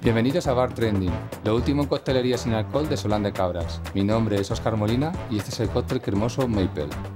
Bienvenidos a Bar Trending, lo último en coctelería sin alcohol de Solán de Cabras. Mi nombre es Óscar Molina y este es el cóctel cremoso Maple.